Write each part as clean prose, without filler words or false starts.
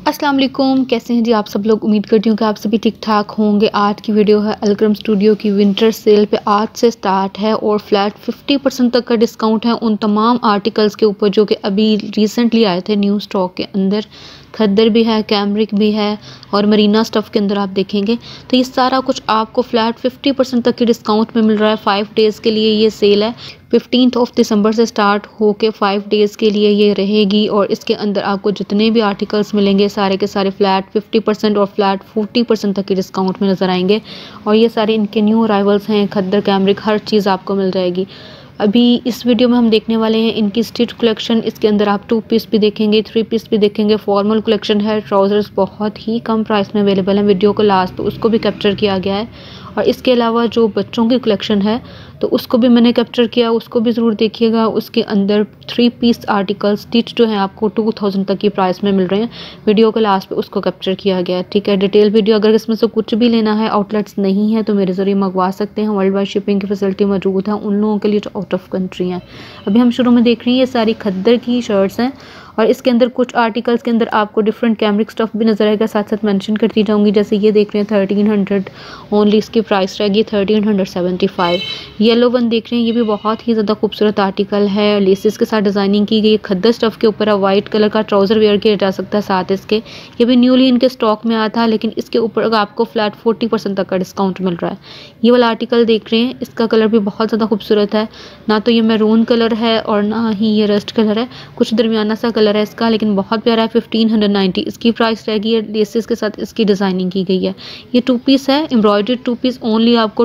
अस्सलाम वालेकुम, कैसे हैं जी आप सब लोग। उम्मीद करती हूँ कि आप सभी ठीक ठाक होंगे। आज की वीडियो है अलक्रम स्टूडियो की विंटर सेल पे आज से स्टार्ट है और फ्लैट 50% तक का डिस्काउंट है उन तमाम आर्टिकल्स के ऊपर जो कि अभी रिसेंटली आए थे न्यू स्टॉक के अंदर। खद्दर भी है, कैमरिक भी है और मरीना स्टफ़ के अंदर आप देखेंगे तो ये सारा कुछ आपको फ्लैट 50% तक के डिस्काउंट में मिल रहा है। 5 डेज़ के लिए ये सेल है। 15 दिसंबर से स्टार्ट होके 5 डेज़ के लिए ये रहेगी और इसके अंदर आपको जितने भी आर्टिकल्स मिलेंगे सारे के सारे फ्लैट 50% और फ्लैट 40% तक के डिस्काउंट में नज़र आएंगे। और ये सारे इनके न्यू अराइवल्स हैं। खद्दर, कैमरिक, हर चीज़ आपको मिल जाएगी। अभी इस वीडियो में हम देखने वाले हैं इनकी स्टिच कलेक्शन। इसके अंदर आप 2 पीस भी देखेंगे, 3 पीस भी देखेंगे। फॉर्मल कलेक्शन है, ट्राउज़र्स बहुत ही कम प्राइस में अवेलेबल हैं। वीडियो को लास्ट पे उसको भी कैप्चर किया गया है। और इसके अलावा जो बच्चों की कलेक्शन है तो उसको भी मैंने कैप्चर किया, उसको भी ज़रूर देखिएगा। उसके अंदर 3 पीस आर्टिकल स्टिच जो है आपको 2000 तक की प्राइस में मिल रहे हैं। वीडियो के लास्ट पे उसको कैप्चर किया गया है, ठीक है। डिटेल वीडियो अगर इसमें से कुछ भी लेना है, आउटलेट्स नहीं है तो मेरे ज़रिए मंगवा सकते हैं। वर्ल्ड वाइड शिपिंग की फैसिलिटी मौजूद है उन लोगों के लिए जो आउट ऑफ कंट्री हैं। अभी हम शुरू में देख रहे हैं ये सारी खद्दर की शर्ट्स हैं और इसके अंदर कुछ आर्टिकल्स के अंदर आपको डिफरेंट कैमरिक स्टफ़ भी नज़र आएगा। साथ साथ मेंशन करती जाऊंगी। जैसे ये देख रहे हैं 1300 ओनली इसकी प्राइस रहेगी 1375। येलो वन देख रहे हैं, ये भी बहुत ही ज़्यादा खूबसूरत आर्टिकल है। लेसेस के साथ डिज़ाइनिंग की गई। खद्दर स्टफ़ के ऊपर है, वाइट कलर का ट्राउज़र वेयर किया जा सकता है साथ इसके। ये भी न्यूली इनके स्टॉक में आया था लेकिन इसके ऊपर आपको फ्लैट 40% तक का डिस्काउंट मिल रहा है। ये वाला आर्टिकल देख रहे हैं, इसका कलर भी बहुत ज़्यादा खूबसूरत है। ना तो ये मैरून कलर है और ना ही ये रस्ट कलर है, कुछ दरमियाना सा कलर है इसका, लेकिन बहुत प्यारा है। 1590 इसकी प्राइस रहेगी। लेसेस के साथ इसकी डिज़ाइनिंग की गई है। ये 2 पीस है, एम्ब्रॉयडर्ड 2 पीस ओनली आपको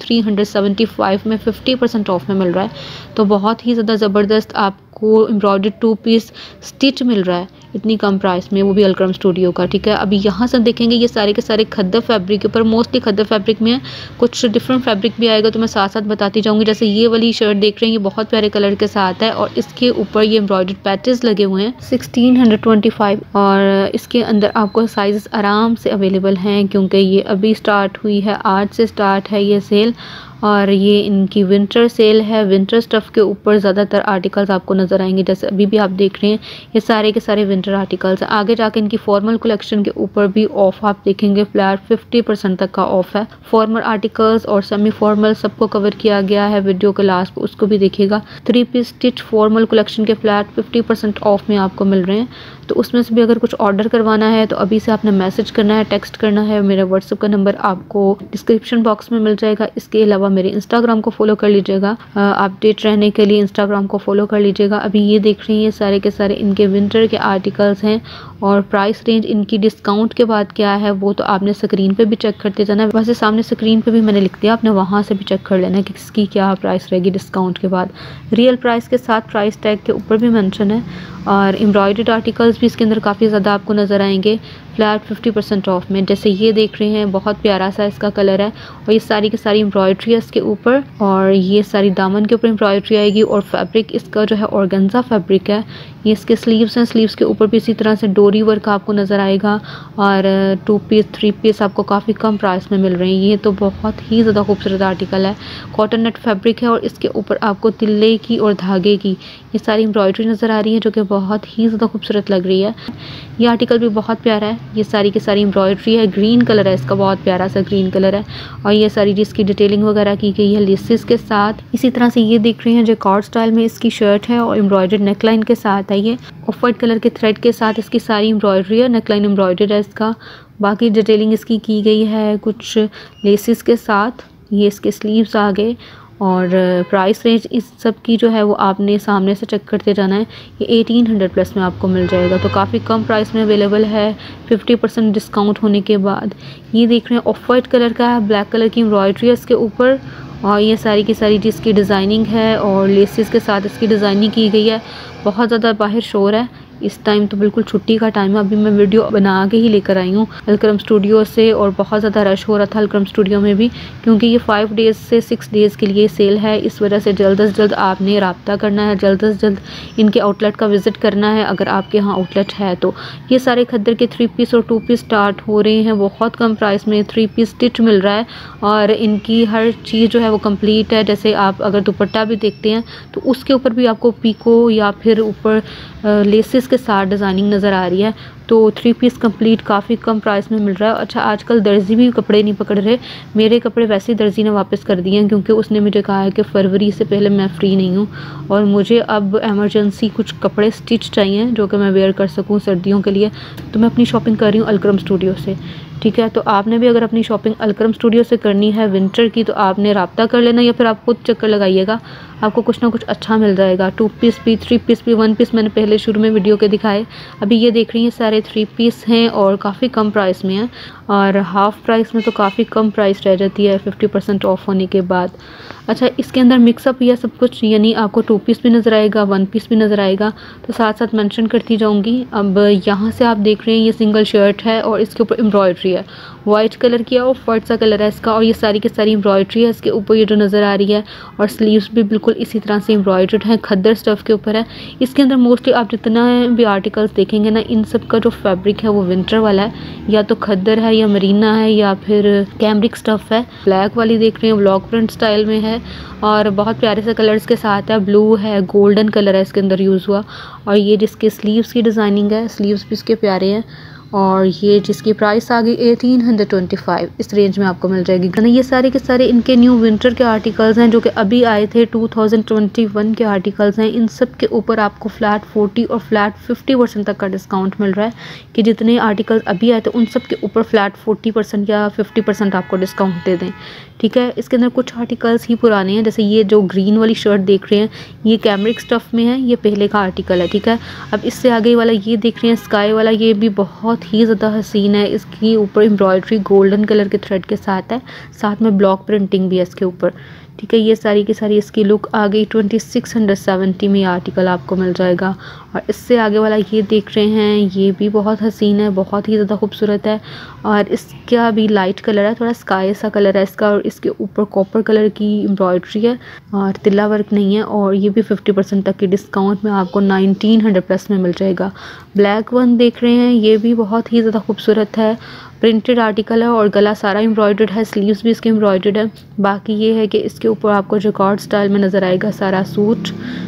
2375 में 50% ऑफ में मिल रहा है। तो बहुत ही ज़्यादा ज़बरदस्त आपको एम्ब्रॉयडर्ड 2 पीस स्टिच मिल रहा है इतनी कम प्राइस में, वो भी अलक्रम स्टूडियो का, ठीक है। अभी यहाँ से देखेंगे ये सारे के सारे खद्दर फैब्रिक के ऊपर, मोस्टली खद्दर फैब्रिक में है। कुछ डिफरेंट फैब्रिक भी आएगा तो मैं साथ साथ बताती जाऊँगी। जैसे ये वाली शर्ट देख रहे हैं, ये बहुत प्यारे कलर के साथ है और इसके ऊपर ये एम्ब्रॉयडर्ड पैचेस लगे हुए हैं। 1625 और इसके अंदर आपको साइज़ आराम से अवेलेबल हैं क्योंकि ये अभी स्टार्ट हुई है, आज से स्टार्ट है ये सेल। और ये इनकी विंटर सेल है। विंटर स्टफ़ के ऊपर ज़्यादातर आर्टिकल्स आपको नज़र आएंगे। जैसे अभी भी आप देख रहे हैं ये सारे के सारे विंटर आर्टिकल्स हैं। आगे जाके इनकी फॉर्मल कलेक्शन के ऊपर भी ऑफ आप देखेंगे, फ्लैट 50% तक का ऑफ है। फॉर्मल आर्टिकल्स और सेमी फॉर्मल सबको कवर किया गया है। वीडियो के लास्ट पर उसको भी देखिएगा। 3 पीस स्टिच फॉर्मल कलेक्शन के फ्लैट 50% ऑफ में आपको मिल रहे हैं। तो उसमें से भी अगर कुछ ऑर्डर करवाना है तो अभी से आपने मैसेज करना है, टेक्स्ट करना है। मेरा व्हाट्सएप का नंबर आपको डिस्क्रिप्शन बॉक्स में मिल जाएगा। इसके अलावा मेरे इंस्टाग्राम को फॉलो कर लीजिएगा, अपडेट रहने के लिए इंस्टाग्राम को फॉलो कर लीजिएगा। अभी ये देख रही हैं ये सारे के सारे इनके विंटर के आर्टिकल्स हैं और प्राइस रेंज इनकी डिस्काउंट के बाद क्या है वो तो आपने स्क्रीन पे भी चेक करते जाना है। वैसे सामने स्क्रीन पे भी मैंने लिख दिया, आपने वहाँ से भी चेक कर लेना कि किसकी क्या प्राइस रहेगी डिस्काउंट के बाद। रियल प्राइस के साथ प्राइस टैग के ऊपर भी मेंशन है। और एम्ब्रॉयडर्ड आर्टिकल्स भी इसके अंदर काफ़ी ज़्यादा आपको नज़र आएंगे फ्लैट 50% ऑफ में। जैसे ये देख रहे हैं, बहुत प्यारा सा इसका कलर है और ये सारी की सारी एम्ब्रॉयडरी है इसके ऊपर और ये सारी दामन के ऊपर एम्ब्रॉयडरी आएगी। और फैब्रिक इसका जो है ऑर्गेन्जा फैब्रिक है। ये इसके स्लीव्स हैं, स्लीव्स के ऊपर भी इसी तरह से डोरी वर्क आपको नज़र आएगा। और 2 पीस 3 पीस आपको काफ़ी कम प्राइस में मिल रही हैं। ये तो बहुत ही ज़्यादा खूबसूरत आर्टिकल है। कॉटन नेट फैब्रिक है और इसके ऊपर आपको तिल्ले की और धागे की ये सारी एम्ब्रॉयडरी नज़र आ रही है जो कि बहुत ही ज़्यादा खूबसूरत लग रही है। ये आर्टिकल भी बहुत प्यारा है। ये सारी की सारी एम्ब्रॉयडरी है, ग्रीन कलर है इसका, बहुत प्यारा सा ग्रीन कलर है। और ये सारी जिसकी डिटेलिंग वगैरह की गई है लेसेस के साथ। इसी तरह से ये देख रहे हैं जो कॉर्ड स्टाइल में इसकी शर्ट है और एम्ब्रॉयडर्ड नेकलाइन के साथ है। ये ऑफ वाइट कलर के थ्रेड के साथ इसकी सारी एम्ब्रॉयडरी है। नेकलाइन एम्ब्रॉयडर्ड है इसका। बाकी डिटेलिंग इसकी की गई है कुछ लेसेस के साथ। ये इसके स्लीव्स आ गए और प्राइस रेंज इस सब की जो है वो आपने सामने से चेक करते जाना है। ये 1800 प्लस में आपको मिल जाएगा, तो काफ़ी कम प्राइस में अवेलेबल है 50% डिस्काउंट होने के बाद। ये देख रहे हैं ऑफ वाइट कलर का है, ब्लैक कलर की एम्ब्रॉयडरी है इसके ऊपर और ये सारी की सारी जिसकी डिज़ाइनिंग है और लेसेस के साथ इसकी डिज़ाइनिंग की गई है। बहुत ज़्यादा बाहर शोर है इस टाइम, तो बिल्कुल छुट्टी का टाइम है। अभी मैं वीडियो बना के ही लेकर आई हूँ अलक्रम स्टूडियो से और बहुत ज़्यादा रश हो रहा था अलक्रम स्टूडियो में भी क्योंकि ये 5 डेज़ से 6 डेज़ के लिए सेल है। इस वजह से जल्द से जल्द आपने रब्ता करना है, जल्द से जल्द इनके आउटलेट का विज़िट करना है अगर आपके यहाँ आउटलेट है तो। ये सारे खद्दर के 3 पीस और 2 पीस स्टार्ट हो रहे हैं बहुत कम प्राइस में। 3 पीस स्टिच मिल रहा है और इनकी हर चीज़ जो है वो कम्प्लीट है। जैसे आप अगर दुपट्टा भी देखते हैं तो उसके ऊपर भी आपको पीको या फिर ऊपर लेसेस के साथ डिज़ाइनिंग नज़र आ रही है। तो 3 पीस कंप्लीट काफ़ी कम प्राइस में मिल रहा है। अच्छा, आजकल दर्जी भी कपड़े नहीं पकड़ रहे। मेरे कपड़े वैसे ही दर्जी ने वापस कर दिए हैं क्योंकि उसने मुझे कहा है कि फरवरी से पहले मैं फ्री नहीं हूँ और मुझे अब एमरजेंसी कुछ कपड़े स्टिच चाहिए जो कि मैं वेयर कर सकूँ सर्दियों के लिए। तो मैं अपनी शॉपिंग कर रही हूँ अलक्रम स्टूडियो से। ठीक है, तो आपने भी अगर अपनी शॉपिंग अलक्रम स्टूडियो से करनी है विंटर की तो आपने राब्ता कर लेना या फिर आप खुद चक्कर लगाइएगा, आपको कुछ ना कुछ अच्छा मिल जाएगा। 2 पीस भी, 3 पीस भी, 1 पीस मैंने पहले शुरू में वीडियो के दिखाए। अभी ये देख रही हैं सारे 3 पीस हैं और काफ़ी कम प्राइस में है और हाफ़ प्राइस में तो काफ़ी कम प्राइस रह जाती है 50% ऑफ होने के बाद। अच्छा, इसके अंदर मिक्सअप या सब कुछ, यानी आपको 2 पीस भी नज़र आएगा, 1 पीस भी नज़र आएगा, तो साथ साथ मेंशन करती जाऊंगी। अब यहाँ से आप देख रहे हैं ये सिंगल शर्ट है और इसके ऊपर एम्ब्रॉयडरी है, वाइट कलर की है और फर्ट सा कलर है इसका, और ये सारी की सारी एम्ब्रॉयडरी है इसके ऊपर ये जो नज़र आ रही है। और स्लीव्स भी बिल्कुल इसी तरह से एम्ब्रॉयडर्ड है, खद्दर स्टफ़ के ऊपर है। इसके अंदर मोस्टली आप जितना भी आर्टिकल्स देखेंगे ना, इन सब का जो फैब्रिक है वो विंटर वाला है, या तो खद्दर है या मरीना है या फिर कैमरिक स्टफ़ है। ब्लैक वाली देख रहे हैं ब्लॉक प्रिंट स्टाइल में है और बहुत प्यारे से कलर्स के साथ है, ब्लू है, गोल्डन कलर है इसके अंदर यूज़ हुआ। और ये जिसके स्लीव्स की डिज़ाइनिंग है, स्लीव्स भी इसके प्यारे हैं। और ये जिसकी प्राइस आ गई 1825, इस रेंज में आपको मिल जाएगी। ये सारे के सारे इनके न्यू विंटर के आर्टिकल्स हैं जो कि अभी आए थे, 2021 के आर्टिकल्स हैं। इन सब के ऊपर आपको फ्लैट 40 और फ्लैट 50% तक का डिस्काउंट मिल रहा है कि जितने आर्टिकल्स अभी आए थे उन सब के ऊपर फ्लैट 40% या 50% आपको डिस्काउंट दे दें। ठीक है, इसके अंदर कुछ आर्टिकल्स ही पुराने हैं, जैसे ये जो ग्रीन वाली शर्ट देख रहे हैं ये कैमरिक स्टफ़ में है, ये पहले का आर्टिकल है। ठीक है, अब इससे आगे वाला ये देख रहे हैं स्काई वाला, ये भी बहुत ही ज़्यादा हसीन है। इसकी ऊपर एम्ब्रॉयडरी गोल्डन कलर के थ्रेड के साथ है, साथ में ब्लॉक प्रिंटिंग भी है इसके ऊपर। ठीक है, ये सारी की सारी इसकी लुक आ गई। 2670 में ये आर्टिकल आपको मिल जाएगा। और इससे आगे वाला ये देख रहे हैं ये भी बहुत हसीन है, बहुत ही ज़्यादा खूबसूरत है और इसका भी लाइट कलर है, थोड़ा स्काई सा कलर है इसका, और इसके ऊपर कॉपर कलर की एम्ब्रॉयडरी है और तिल्ला वर्क नहीं है। और ये भी 50% तक की डिस्काउंट में आपको 1900 प्लस में मिल जाएगा। ब्लैक वन देख रहे हैं, ये भी बहुत ही ज़्यादा खूबसूरत है, प्रिंटेड आर्टिकल है और गला सारा एम्ब्रॉयडर्ड है, स्लीव्स भी इसके एम्ब्रॉयडर्ड है। बाकी ये है कि इसके ऊपर आपको जैकार्ड स्टाइल में नज़र आएगा सारा सूट।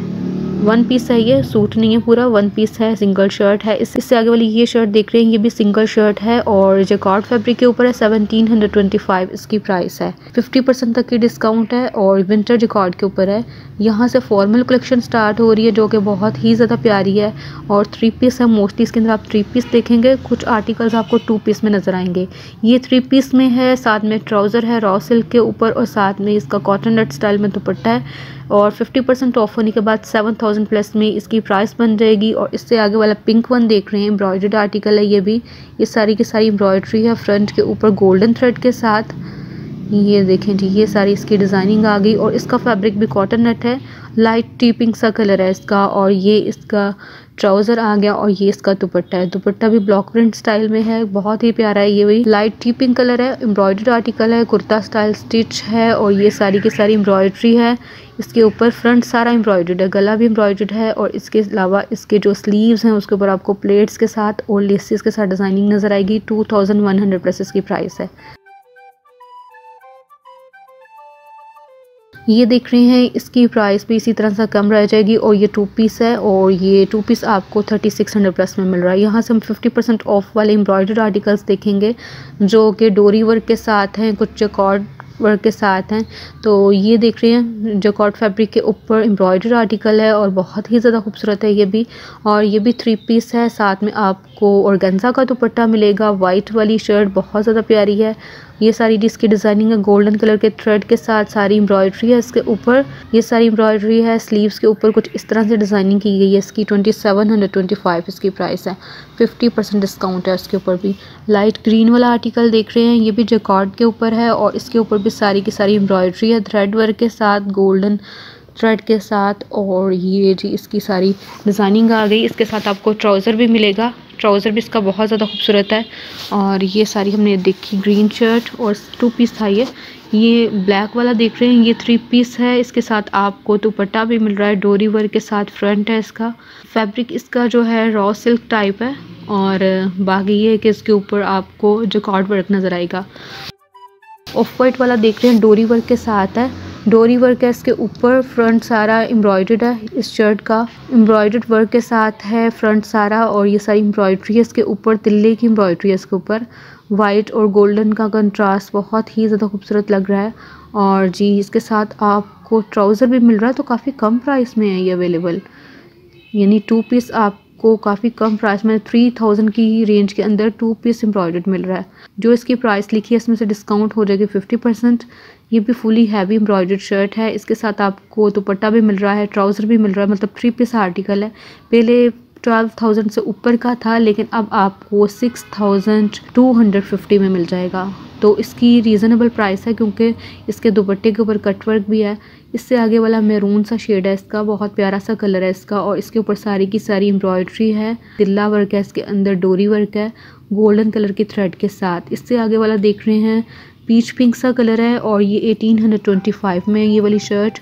1 पीस है, ये सूट नहीं है पूरा, 1 पीस है, सिंगल शर्ट है। इससे आगे वाली ये शर्ट देख रहे हैं ये भी सिंगल शर्ट है और जैकार्ड फैब्रिक के ऊपर है। 1725 इसकी प्राइस है, 50% तक की डिस्काउंट है और विंटर जैकार्ड के ऊपर है। यहाँ से फॉर्मल कलेक्शन स्टार्ट हो रही है जो कि बहुत ही ज़्यादा प्यारी है और 3 पीस है मोस्टली। इसके अंदर आप 3 पीस देखेंगे, कुछ आर्टिकल्स आपको 2 पीस में नज़र आएंगे। ये 3 पीस में है, साथ में ट्राउज़र है रॉ सिल्क के ऊपर और साथ में इसका कॉटन नेट स्टाइल में दुपट्टा है और 50% ऑफ होने के बाद 7000 प्लस में इसकी प्राइस बन जाएगी। और इससे आगे वाला पिंक वन देख रहे हैं एम्ब्रॉयडर्ड आर्टिकल है, ये भी ये सारी की सारी एम्ब्रॉयडरी है फ्रंट के ऊपर गोल्डन थ्रेड के साथ। ये देखें जी, ये सारी इसकी डिज़ाइनिंग आ गई और इसका फैब्रिक भी कॉटन नेट है, लाइट टीपिंग सा कलर है इसका। और ये इसका ट्राउज़र आ गया और ये इसका दुपट्टा है, दुपट्टा भी ब्लॉक प्रिंट स्टाइल में है, बहुत ही प्यारा है। ये भी लाइट टीपिंग कलर है, एम्ब्रॉयडर्ड आर्टिकल है, कुर्ता स्टाइल स्टिच है और ये सारी की सारी एम्ब्रॉयडरी है। इसके ऊपर फ्रंट सारा एम्ब्रॉयडर्ड है, गला भी एम्ब्रॉयडर्ड है और इसके अलावा इसके जो स्लीव्स हैं उसके ऊपर आपको प्लेट्स के साथ और लेसेस के साथ डिज़ाइनिंग नज़र आएगी। 2100 प्लस इसकी प्राइस है। ये देख रहे हैं इसकी प्राइस भी इसी तरह से कम रह जाएगी और ये 2 पीस है और ये 2 पीस आपको 3600 प्लस में मिल रहा है। यहाँ से हम 50% ऑफ वाले एम्ब्रॉयडर्ड आर्टिकल्स देखेंगे जो कि डोरी वर्क के साथ हैं, कुछ जैकार्ड वर्क के साथ हैं। तो ये देख रहे हैं जैकार्ड फैब्रिक के ऊपर एम्ब्रॉयडर्ड आर्टिकल है और बहुत ही ज़्यादा खूबसूरत है ये भी। और ये भी 3 पीस है, साथ में आपको ऑर्गेन्जा का दुपट्टा मिलेगा। वाइट वाली शर्ट बहुत ज़्यादा प्यारी है, ये सारी जिसकी डिज़ाइनिंग है गोल्डन कलर के थ्रेड के साथ, सारी एम्ब्रॉयडरी है इसके ऊपर, ये सारी एम्ब्रॉयडरी है। स्लीव्स के ऊपर कुछ इस तरह से डिज़ाइनिंग की गई है इसकी। 2725 इसकी प्राइस है, 50% डिस्काउंट है उसके ऊपर भी। लाइट ग्रीन वाला आर्टिकल देख रहे हैं, ये भी जैकार्ड के ऊपर है और इसके ऊपर भी सारी की सारी एम्ब्रॉयडरी है थ्रेड वर्क के साथ, गोल्डन थ्रेड के साथ। और ये जी इसकी सारी डिज़ाइनिंग आ गई। इसके साथ आपको ट्राउज़र भी मिलेगा, ट्राउज़र भी इसका बहुत ज़्यादा खूबसूरत है। और ये सारी हमने देखी ग्रीन शर्ट और 2 पीस था ये ब्लैक वाला देख रहे हैं, ये 3 पीस है। इसके साथ आपको दुपट्टा भी मिल रहा है, डोरी वर्क के साथ फ्रंट है इसका। फैब्रिक इसका जो है रॉ सिल्क टाइप है और बाकी ये है कि इसके ऊपर आपको जैकार्ड वर्क नज़र आएगा। ऑफ वाइट वाला देख रहे हैं डोरी वर्क के साथ है डोरी वर्क है इसके ऊपर, फ्रंट सारा एम्ब्रॉयडर्ड है। इस शर्ट का एम्ब्रॉयडर्ड वर्क के साथ है फ्रंट सारा, और ये सारी एम्ब्रॉयडरी है इसके ऊपर, तिल्ले की एम्ब्रॉयडरी है इसके ऊपर। वाइट और गोल्डन का कंट्रास्ट बहुत ही ज़्यादा खूबसूरत लग रहा है। और जी इसके साथ आपको ट्राउज़र भी मिल रहा है, तो काफ़ी कम प्राइस में है ये अवेलेबल, यानी 2 पीस आपको काफ़ी कम प्राइस में 3000 की रेंज के अंदर 2 पीस एम्ब्रॉयडर्ड मिल रहा है। जो इसकी प्राइस लिखी है इसमें से डिस्काउंट हो जाएगी 50%। ये भी फुली हैवी एम्ब्रॉयडर्ड शर्ट है। इसके साथ आपको दुपट्टा भी मिल रहा है, ट्राउज़र भी मिल रहा है, मतलब 3 पीस आर्टिकल है। पहले 12,000 से ऊपर का था, लेकिन अब आपको 6250 में मिल जाएगा। तो इसकी रीज़नेबल प्राइस है, क्योंकि इसके दुपट्टे के ऊपर कटवर्क भी है। इससे आगे वाला मैरून सा शेड है इसका, बहुत प्यारा सा कलर है इसका, और इसके ऊपर सारी की सारी एम्ब्रॉयडरी है, तिल्ला वर्क है इसके अंदर, डोरी वर्क है गोल्डन कलर के थ्रेड के साथ। इससे आगे वाला देख रहे हैं पीच पिंक सा कलर है, और ये 1825 में ये वाली शर्ट।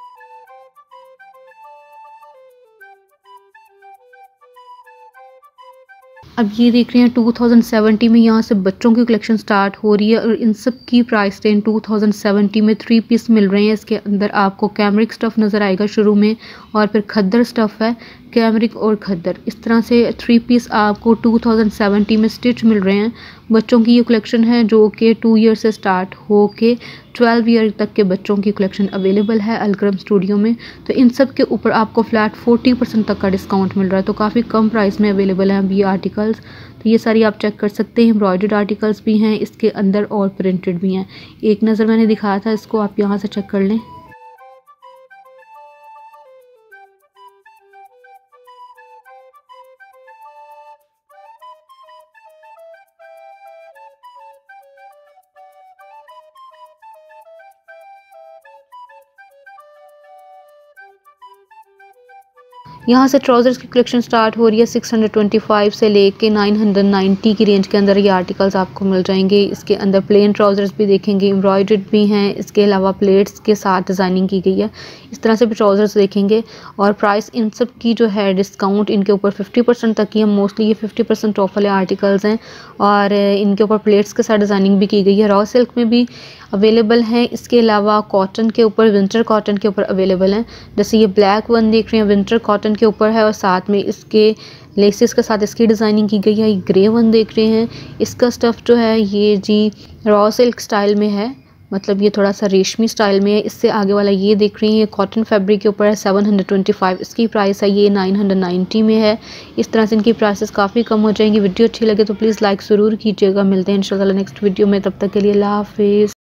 अब ये देख रहे हैं 2070 में यहाँ से बच्चों की कलेक्शन स्टार्ट हो रही है, और इन सब की प्राइस रेंज 2070 में 3 पीस मिल रहे हैं। इसके अंदर आपको कैमरिक स्टफ़ नज़र आएगा शुरू में, और फिर खद्दर स्टफ़ है, कैमरिक और खद्दर, इस तरह से 3 पीस आपको 2070 में स्टिच मिल रहे हैं। बच्चों की ये कलेक्शन है जो कि 2 ईयर से स्टार्ट हो के 12 ईयर तक के बच्चों की कलेक्शन अवेलेबल है अलक्रम स्टूडियो में। तो इन सब के ऊपर आपको फ्लैट 40% तक का डिस्काउंट मिल रहा है, तो काफ़ी कम प्राइस में अवेलेबल हैं अभी ये आर्टिकल्स। तो ये सारी आप चेक कर सकते हैं, एम्ब्रॉयडर्ड आर्टिकल्स भी हैं इसके अंदर और प्रिंटेड भी हैं। एक नज़र मैंने दिखाया था, इसको आप यहाँ से चेक कर लें। यहाँ से ट्राउज़र्स की कलेक्शन स्टार्ट हो रही है 625 से लेके 990 की रेंज के अंदर ये आर्टिकल्स आपको मिल जाएंगे। इसके अंदर प्लेन ट्राउज़र्स भी देखेंगे, एम्ब्रॉयडर्ड भी हैं, इसके अलावा प्लेट्स के साथ डिज़ाइनिंग की गई है, इस तरह से भी ट्राउज़र्स देखेंगे। और प्राइस इन सब की जो है डिस्काउंट इनके ऊपर 50% तक की है, मोस्टली ये 50% ऑफ वाले आर्टिकल्स हैं, और इनके ऊपर प्लेट्स के साथ डिज़ाइनिंग भी की गई है। रॉ सिल्क में भी अवेलेबल हैं, इसके अलावा कॉटन के ऊपर, विंटर कॉटन के ऊपर अवेलेबल हैं। जैसे ये ब्लैक वन देख रहे हैं, विंटर कॉटन के ऊपर है, और साथ में इसके लेसेस के साथ इसकी डिज़ाइनिंग की गई है। ये ग्रे वन देख रहे हैं, इसका स्टफ़ जो है ये जी रॉ सिल्क स्टाइल में है, मतलब ये थोड़ा सा रेशमी स्टाइल में है। इससे आगे वाला ये देख रही हैं, ये कॉटन फैब्रिक के ऊपर है, 725 इसकी प्राइस है, ये 990 में है। इस तरह से इनकी प्राइसेस काफ़ी कम हो जाएंगी। वीडियो अच्छी लगे तो प्लीज़ लाइक ज़रूर कीजिएगा। मिलते हैं इंशाल्लाह नेक्स्ट वीडियो में, तब तक के लिए अल्लाह हाफिज़।